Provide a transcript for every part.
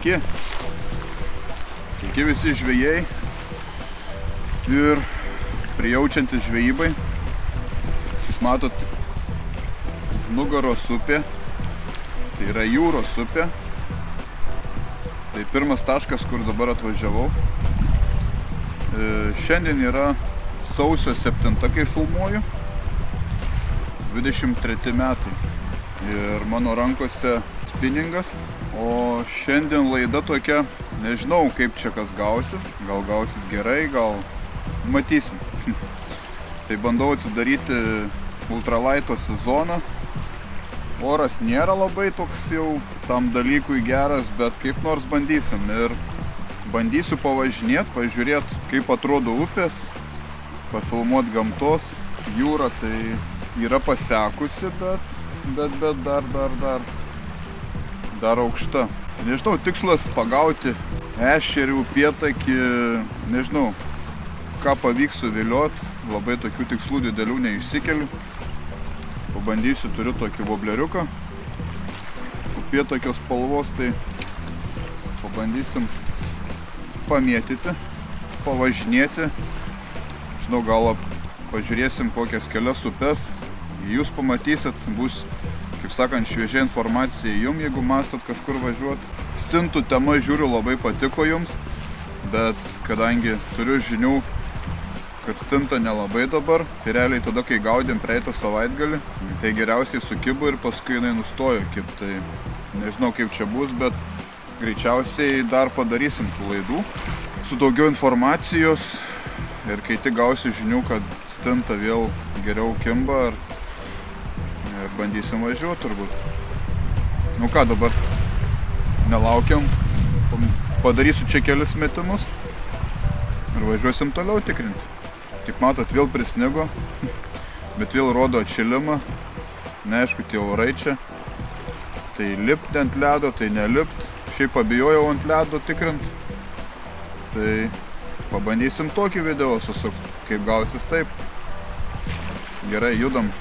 Sveiki. Sveiki visi žvejai ir prijaučiantys žvejybai. Kaip matot, nugaros upė, tai yra jūros upė. Tai pirmas taškas, kur dabar atvažiavau. Šiandien yra sausio 7, kai filmuoju, 23 metai. Ir mano rankose spinningas. O šiandien laida tokia, nežinau kaip čia kas gausis. Gal gausis gerai, gal matysim. Tai bandau atsidaryti ultralaito sezoną. Oras nėra labai toks jau tam dalykui geras, bet kaip nors bandysim. Ir bandysiu pavažinėti, pažiūrėti, kaip atrodo upės, pafilmuoti gamtos. Jūra tai yra pasekusi, bet dar aukšta. Nežinau, tikslas pagauti ešerį, upėtakį, nežinau, ką pavyks suvilioti. Labai tokių tikslų didelių neišsikeliu. Pabandysiu, turiu tokį vobleriuką, upėtakio spalvos, tai pabandysim pamėtyti, pavažinėti. Žinau, gal pažiūrėsim kokias kelias upes. Jūs pamatysit, bus, kaip sakant, šviežia informacija jum, jeigu mąstot kažkur važiuoti. Stintų tema, žiūriu, labai patiko jums, bet kadangi turiu žinių, kad stinta nelabai dabar, tai realiai tada, kai gaudėm praeitą savaitgalį, tai geriausiai sukibo ir paskui jinai nustojo kibt. Tai nežinau, kaip čia bus, bet greičiausiai dar padarysim tų laidų su daugiau informacijos. Ir kai tik gausiu žinių, kad stinta vėl geriau kimba, ir bandysim važiuoti turbūt. Nu ką dabar, nelaukiam, padarysiu čia kelis metimus ir važiuosim toliau tikrinti. Kaip matot, vėl prisnigo, bet vėl rodo atšilimą. Neaišku, tie orai čia. Tai lipti ant ledo, tai nelipt. Šiaip pabijojau ant ledo tikrint. Tai pabandysim tokį video susukti, kaip gausis taip. Gerai, judam.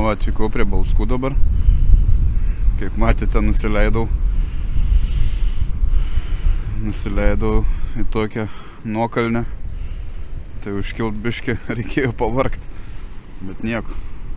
Nu, atvykau prie Balskų dabar. Kaip matėte, nusileidau į tokią nuokalnę. Tai užkilt biškį reikėjo pavargt, bet nieko.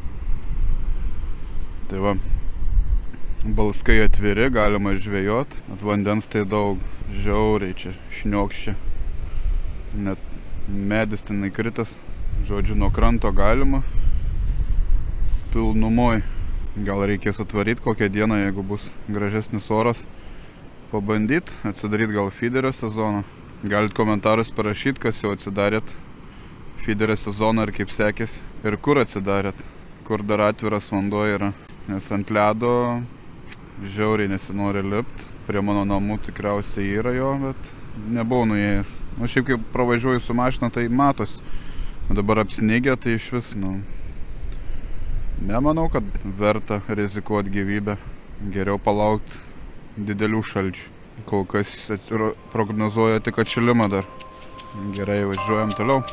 Tai va, Balskai atviri, galima žvejot. At vandens tai daug, žiauriai čia šniokščia. Net medis ten įkritas. Žodžiu, nuo kranto galima. Pilnumoj. Gal reikės atvaryti kokią dieną, jeigu bus gražesnis oras. Pabandyt, atsidaryt gal feederio sezoną. Galit komentarus parašyti, kas jau atsidarėt feederio sezoną ir kaip sekėsi. Ir kur atsidarėt, kur dar atviras vanduo yra. Nes ant ledo žiauriai nesinori lipt. Prie mano namų tikriausiai yra jo, bet nebuvau nuėjęs. Nu, šiaip kaip pravažiuoju su mašina, tai matos. Dabar apsnigę, tai iš vis, nemanau, kad verta rizikuoti gyvybę. Geriau palaukti didelių šalčių. Kol kas prognozuoja tik atšilimą dar. Gerai, važiuojam toliau.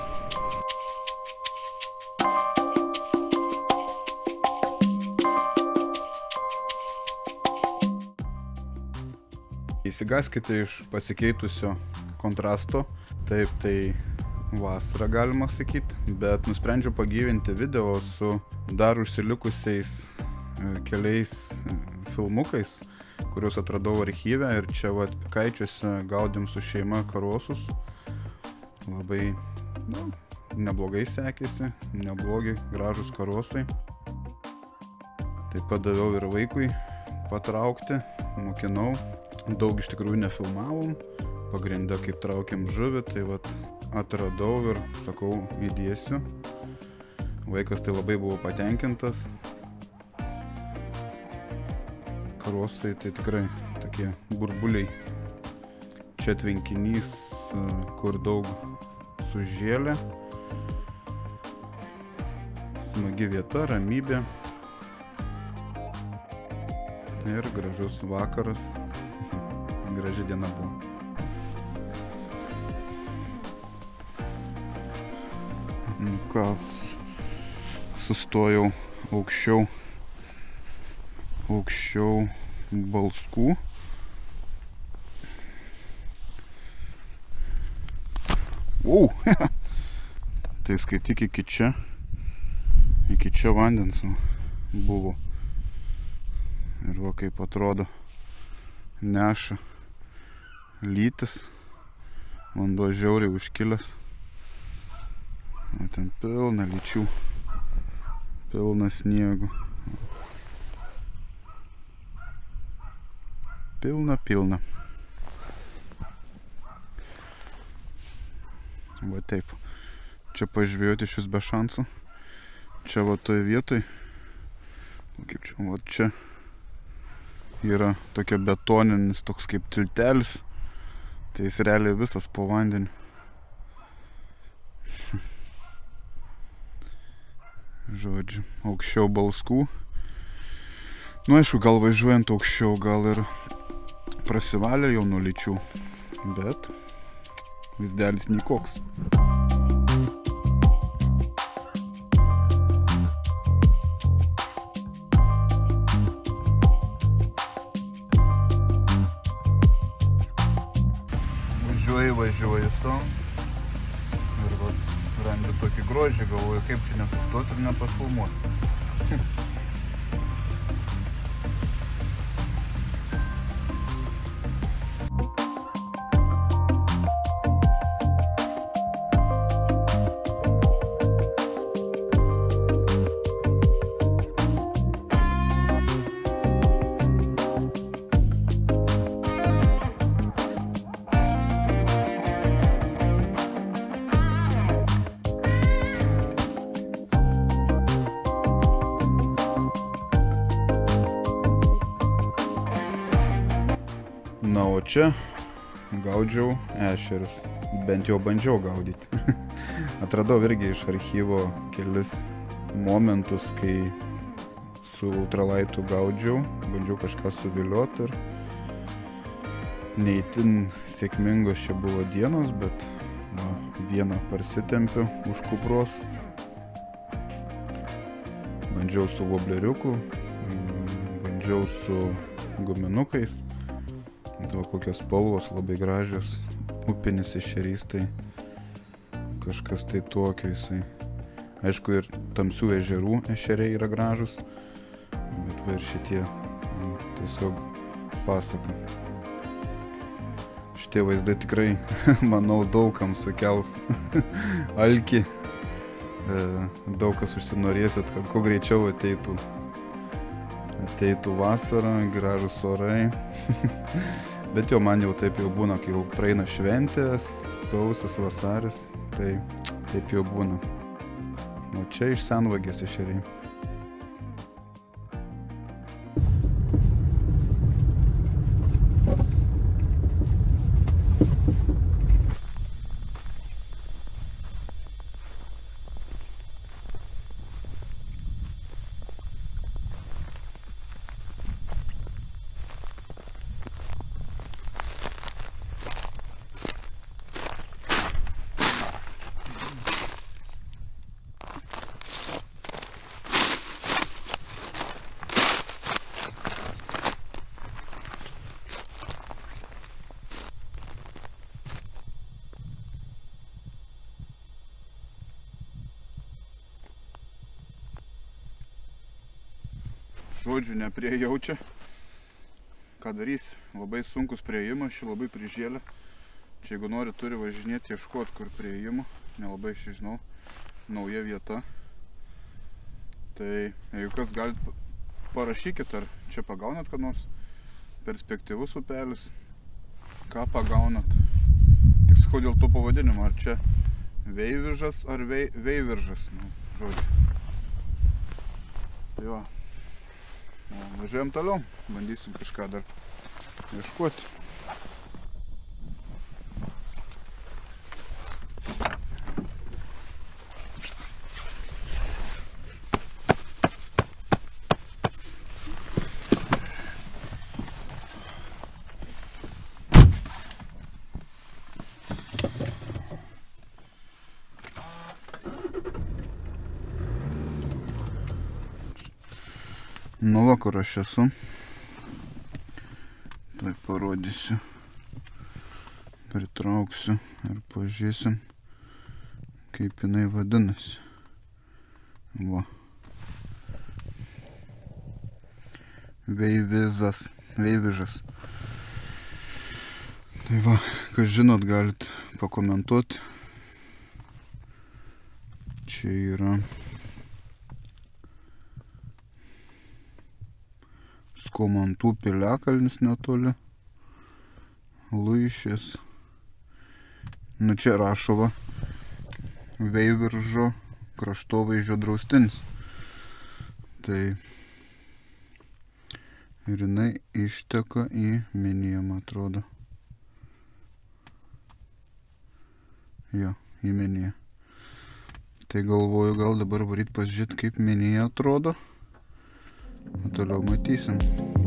Įsigaskite iš pasikeitusio kontrasto. Taip, tai vasarą galima sakyti, bet nusprendžiau pagyvinti video su dar užsilikusiais keliais filmukais, kuriuos atradau archyve ir čia vat Pikaičiuose gaudėm su šeima karosus. Labai neblogai sekėsi, neblogi, gražus karosai. Taip pat daviau ir vaikui patraukti, mokinau. Daug iš tikrųjų nefilmavom, pagrindę kaip traukiam žuvį, tai vat atradau ir sakau, įdėsiu. Vaikas tai labai buvo patenkintas. Karosai tai tikrai tokie burbuliai. Čia tvenkinys, kur daug sužėlė. Smagi vieta, ramybė. Ir gražus vakaras. Graži diena buvo. Nu ką, sustojau aukščiau Balskų. Tai skaityk iki čia vandens buvo. Ir va kaip atrodo, neša lytis, vanduo žiauriai užkilęs. O ten pilna lyčių, pilna sniego. Pilna. Va taip. Čia pažvėjoti iš vis be šansų. Čia va toj vietoj. Kaip čia, va čia yra tokia betoninis, toks kaip tiltelis. Tai jis realiai visas po vandeniu. Žodžiu, aukščiau Balskų. Nu, aišku, gal važiuojant aukščiau, gal ir prasivalė jau nuo lyčių, bet vaizdelis nikoks. Važiuoju sau ir va, randu tokį grožį, galvoju, kaip čia nesustoti ir nepafilmuoti. Na, o čia gaudžiau ešerius. Bent jau bandžiau gaudyti. Atradau irgi iš archyvo kelis momentus, kai su ultralaitu gaudžiau. Bandžiau kažką suvilioti ir neįtin sėkmingos čia buvo dienos, bet vieną parsitempiu už kupros. Bandžiau su vobleriuku, bandžiau su guminukais. Tai kokios spalvos labai gražios. Upinis ešerys, tai kažkas tai tokio jisai. Aišku, ir tamsių ežerų ešeriai yra gražus, bet va ir šitie tiesiog pasaka. Šitie vaizdai tikrai, manau, daugam sukels alkį. Daug kas užsinorėsit, kad kuo greičiau ateitų vasara, gražus orai. Bet jau man jau taip jau būna, kai jau praeina šventės, sausis, vasaris, tai taip jau būna. O čia iš senvagės ešeriai. Žodžiu, nepriejau čia. Ką darys? Labai sunkus prieimas, ši labai prižėlė. Čia jeigu nori, turi važinėti, ieškoti kur prieimų. Nelabai žinau. Nauja vieta. Tai jeigu kas galit, parašykit, ar čia pagaunat ką nors. Perspektyvus upelis. Ką pagaunat. Tik sakau dėl to pavadinimo. Ar čia Veiviržas ar Veiviržas. Nu, žodžiu. Tai va. Važiuojam toliau, bandysim kažką dar ieškoti. Nu va, kur aš esu. Tai parodysiu. Pritrauksiu ir pažiūrėsim, kaip jinai vadinasi. Va. Veivižas. Tai va, kas žinot, galit pakomentuoti. Čia yra Komantų piliakalnis netoli. Luišės. Nu čia Rašova. Veiviržo kraštovaizdžio draustinis. Tai ir jinai išteka į Miniją, man atrodo. Jo, į Miniją. Tai galvoju, gal dabar varyt pasižiūrėti, kaip Minija atrodo. O toliau matysim.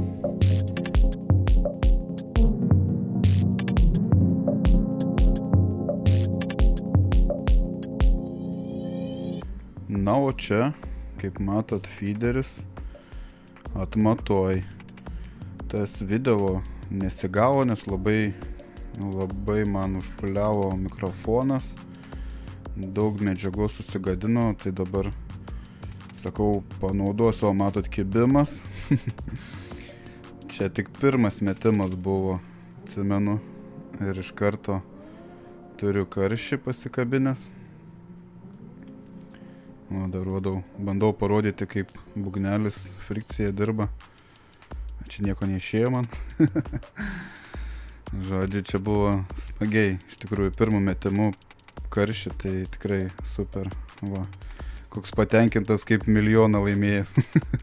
Na, o čia, kaip matot, feederis atmatoj. Tas video nesigavo, nes labai man užpuliavo mikrofonas. Daug medžiagos susigadino, tai dabar sakau, panaudosiu, o matot, kibimas. Čia tik pirmas metimas buvo, atsimenu, ir iš karto turiu karšį pasikabinęs. O dar bandau parodyti, kaip būgnelis frikcija dirba. Čia nieko neišėjo man. Žodžiu, čia buvo smagiai. Iš tikrųjų, pirmų metimų karšį, tai tikrai super. Va. Koks patenkintas, kaip milijoną laimėjęs.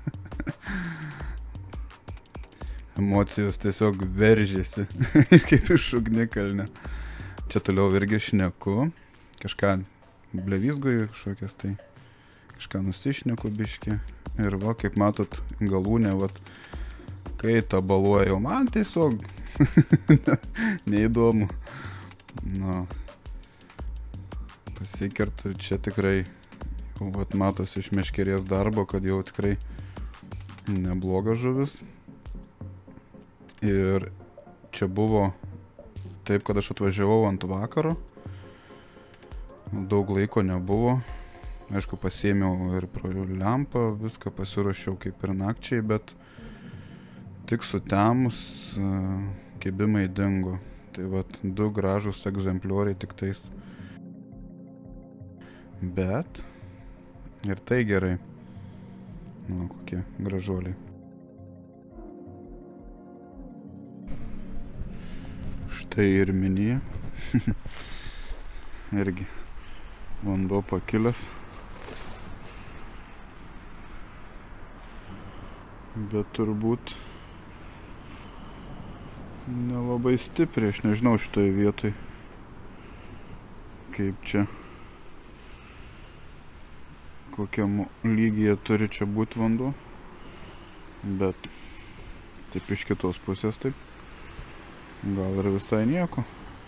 Emocijos tiesiog veržėsi, kaip iš ugnikalnio. Čia toliau irgi šneku. Kažką blevizgoju kažkokias, tai kažką nusišneku biškį. Ir va, kaip matot, galūnė, va, kai tabaluoju, man tiesiog neįdomu. Nu, pasikertu, čia tikrai Vat matosi iš meškerės darbo, kad jau tikrai nebloga žuvis. Ir čia buvo taip, kad aš atvažiavau ant vakaro. Daug laiko nebuvo. Aišku, pasiėmiau ir pro lempą, viską pasiruošiau kaip ir nakčiai, bet tik sutemus kibimai dingo. Tai vat 2 gražūs egzemplioriai tik tais. Bet ir tai gerai. Nu, kokie gražuoliai. Štai ir minija. Irgi vanduo pakilęs. Bet turbūt nelabai stipriai, aš nežinau šitoje vietoje, kaip čia, kokiam lygyje turi čia būti vanduo, bet taip iš kitos pusės taip, gal ir visai nieko.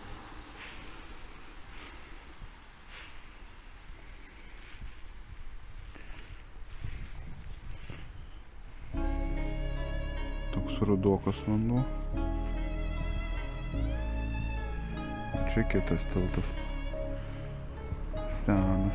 Toks rudokas vanduo. Čia kitas tiltas. Senas.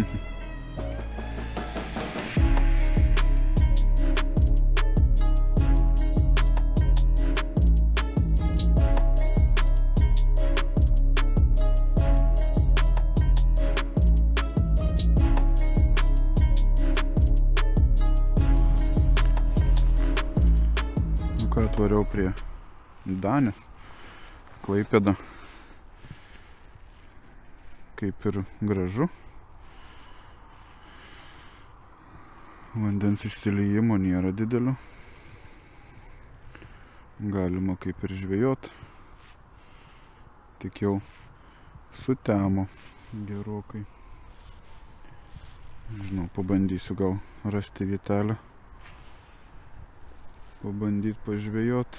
Atvariau prie Danės, Klaipėda, kaip ir gražu. Vandens išsiliejimo nėra didelio. Galima kaip ir žvejot. Tik jau sutemo gerokai. Žinau, pabandysiu gal rasti vietelę. Pabandyti pažvejot.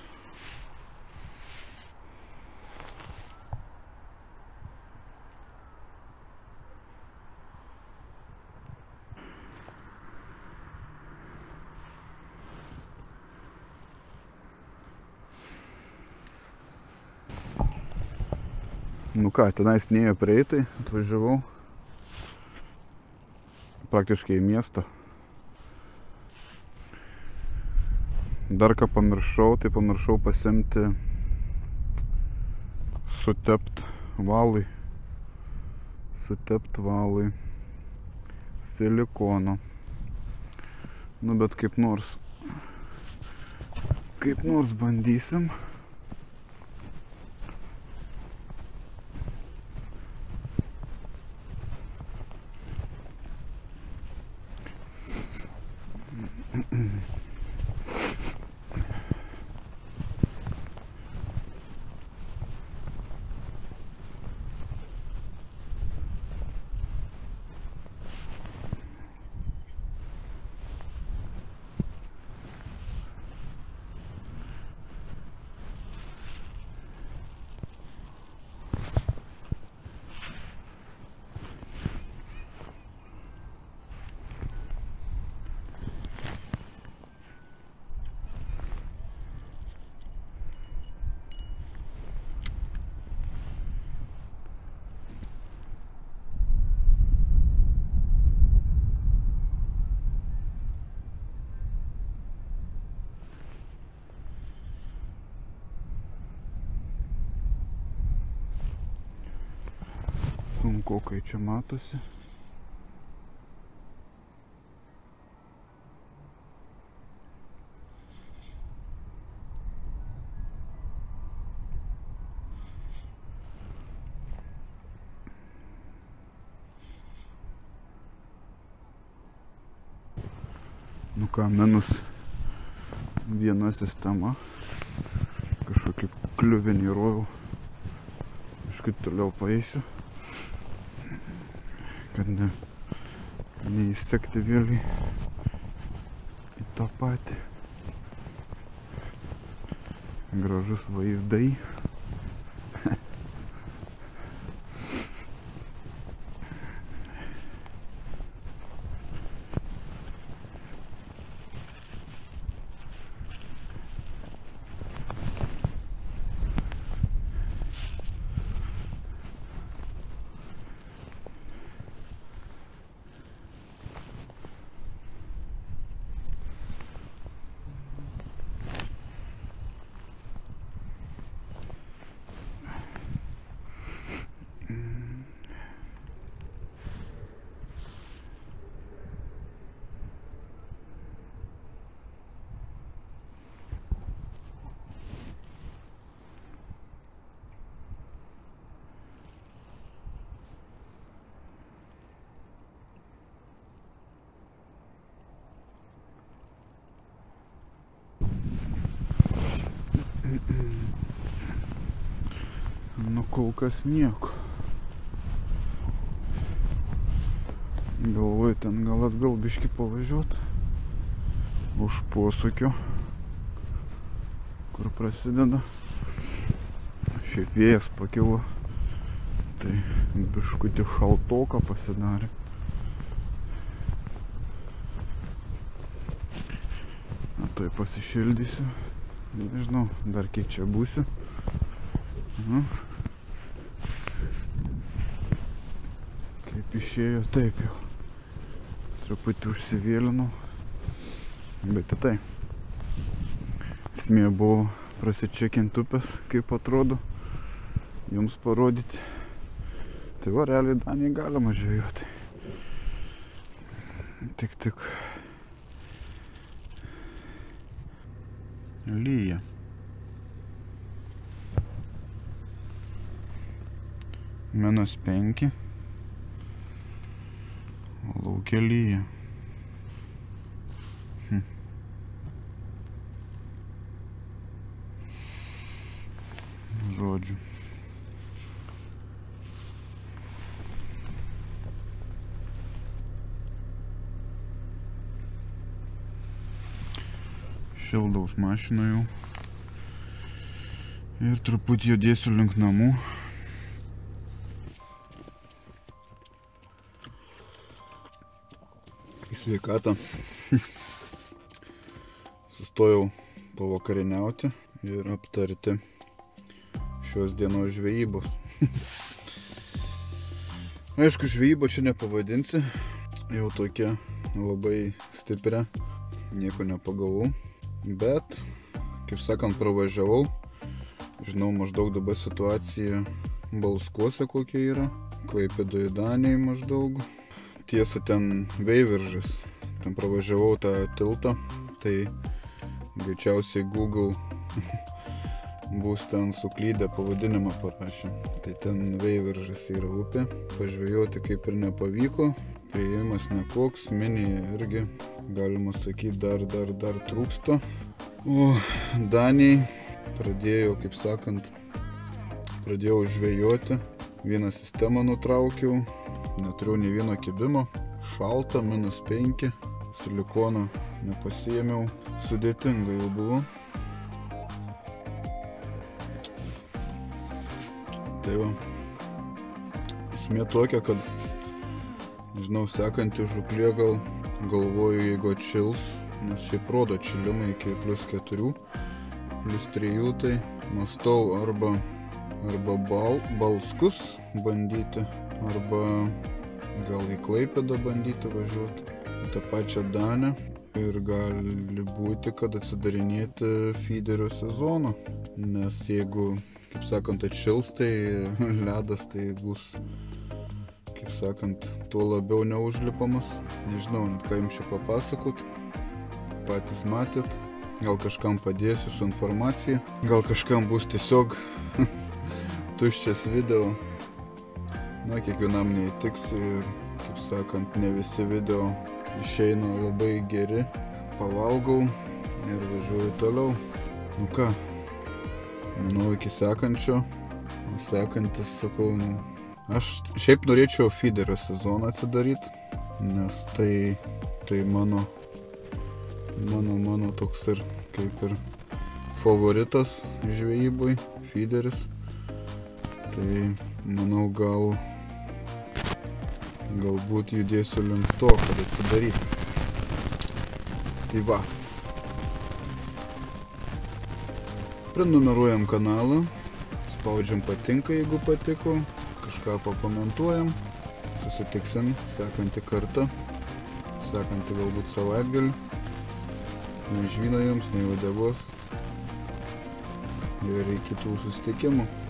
Nu ką, tenais nėjo prieitai, atvažiavau praktiškai į miestą. Dar ką pamiršau, tai pamiršau pasiimti sutept valui silikono. Nu bet kaip nors bandysim. Sunku, kai čia matosi. Nu ką, minus viena sistema. Kažkokį kliuvinį rovau. Kažkaip toliau paeisiu. Kad neįsekti vėl į tą patį. Gražus vaizdai. kol kas nieko. Galvoju ten gal atgal biškį pavažiuot už posūkio, kur prasideda. Šiaip vėjas pakilo, tai biškutį šaltoka pasidarė. Na, tai pasišildysiu. Nežinau, dar kiek čia būsiu. Kaip išėjo, taip jau. Truputį užsivėlinau. Bet tai. Esmė buvo prasičekint upės, kaip atrodo. Jums parodyti. Tai va, realiai Danijai galima žvejoti. Tik. Lyja. -5. O lauke lyja. Žodžiu. Šildaus mašiną jau. Ir truputį judėsiu link namų. Į sveikatą. Sustojau pavakarieniauti ir aptarti šios dienos žvejybos. Aišku, žvejybą čia nepavadinsi. Jau tokia labai stipria. Nieko nepagavau. Bet, kaip sakant, pravažiavau. Žinau maždaug dabar situacija Balskuose kokia yra. Klaipėdoje Danijai maždaug. Tiesa, ten Veiviržas. Ten pravažiavau tą tiltą. Tai greičiausiai Google bus ten suklydę pavadinimą parašė. Tai ten Veiviržas yra upė. Pažvejoti kaip ir nepavyko. Priėjimas nekoks. Minija irgi, galima sakyti, dar trūksta. O Danijai pradėjau, kaip sakant, pradėjau žvejoti. Vieną sistemą nutraukiau. Neturiu nei vieno kibimo. Šalta, -5. Silikono nepasiėmiau. Sudėtinga jau buvo. Tai va. Esmė tokia, kad, nežinau, sekanti žuklė galvoju, jeigu atšils, nes šiaip rodo atšilimą iki +4, +3, tai mąstau arba Balskus bandyti, arba gal į Klaipėdą bandyti važiuoti, į tą pačią Danę. Ir gali būti, kad atsidarinėti feederio sezoną, nes jeigu, kaip sakant, atšils, tai ledas tai bus, kaip sakant, tuo labiau neužlipamas. Nežinau, net ką jums čia papasakot, patys matėt, gal kažkam padėsiu su informacija, gal kažkam bus tiesiog tuščias video. Na, kiekvienam neįtiks ir, kaip sakant, ne visi video išeina labai geri. Pavalgau ir važiuoju toliau. Nu ką, manau iki sekančio. O sekantis, sakau, aš šiaip norėčiau feederio sezoną atsidaryti, nes tai mano toks ir kaip ir favoritas žvejybui, feederis. Tai manau, galbūt judėsiu link to, kad atsidaryti. Tai va. Prenumeruojam kanalą, spaudžiam patinka, jeigu patiko, kažką pakomentuojam, susitiksim sekantį kartą, sekantį galbūt savaitgalį. Nei žvyno jums, nei uodegos ir iki kitų susitikimų.